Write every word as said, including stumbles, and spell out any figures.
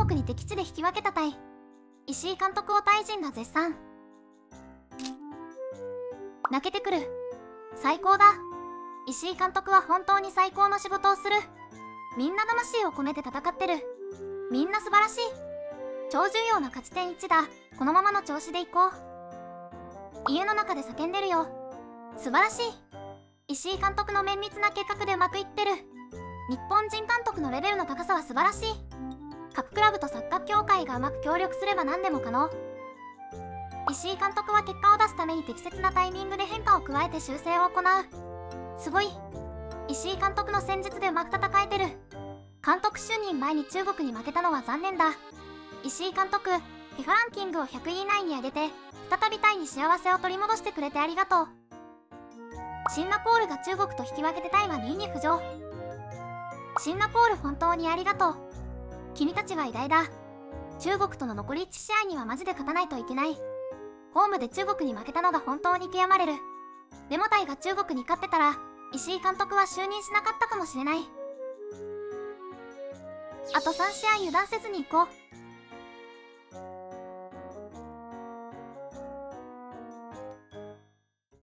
国に敵地で引き分けた対石井監督をタイ人が絶賛。泣けてくる。最高だ。石井監督は本当に最高の仕事をする。みんな魂を込めて戦ってる。みんな素晴らしい。超重要な勝ち点いちだ。このままの調子でいこう。家の中で叫んでるよ。素晴らしい。石井監督の綿密な計画でうまくいってる。日本人監督のレベルの高さは素晴らしい。各クラブとサッカー協会がうまく協力すれば何でも可能。石井監督は結果を出すために適切なタイミングで変化を加えて修正を行う。すごい。石井監督の戦術でうまく戦えてる。監督就任前に中国に負けたのは残念だ。石井監督、フィファ ランキングをひゃくい以内に上げて、再びタイに幸せを取り戻してくれてありがとう。シンガポールが中国と引き分けてタイはにいに浮上。シンガポール本当にありがとう。君たちは偉大だ。中国との残りいち試合にはマジで勝たないといけない。ホームで中国に負けたのが本当に悔やまれる。でもタイが中国に勝ってたら、石井監督は就任しなかったかもしれない。あとさん試合油断せずに行こう。